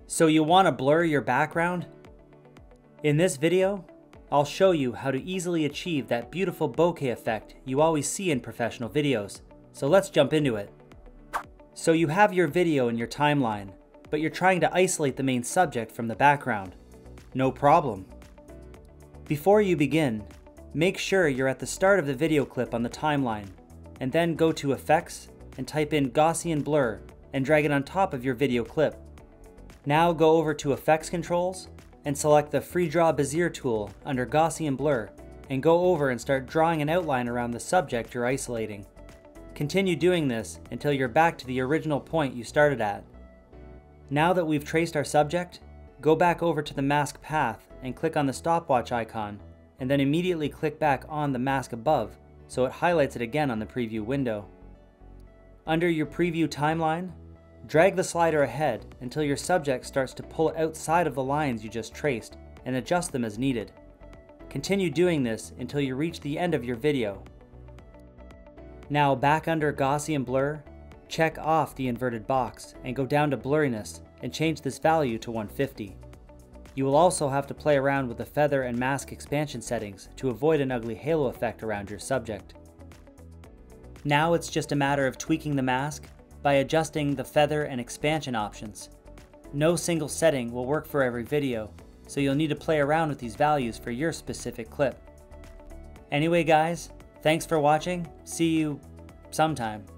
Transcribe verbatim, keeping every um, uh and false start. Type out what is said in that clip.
So you want to blur your background? In this video, I'll show you how to easily achieve that beautiful bokeh effect you always see in professional videos. So let's jump into it. So you have your video in your timeline, but you're trying to isolate the main subject from the background. No problem. Before you begin, make sure you're at the start of the video clip on the timeline, and then go to Effects and type in Gaussian Blur and drag it on top of your video clip. Now go over to Effects Controls and select the Free Draw Bezier tool under Gaussian Blur and go over and start drawing an outline around the subject you're isolating. Continue doing this until you're back to the original point you started at. Now that we've traced our subject, go back over to the mask path and click on the stopwatch icon, and then immediately click back on the mask above so it highlights it again on the preview window. Under your preview timeline, drag the slider ahead until your subject starts to pull outside of the lines you just traced and adjust them as needed. Continue doing this until you reach the end of your video. Now back under Gaussian Blur, check off the inverted box and go down to blurriness and change this value to one fifty. You will also have to play around with the feather and mask expansion settings to avoid an ugly halo effect around your subject. Now it's just a matter of tweaking the mask by adjusting the feather and expansion options. No single setting will work for every video, so you'll need to play around with these values for your specific clip. Anyway guys, thanks for watching. See you sometime.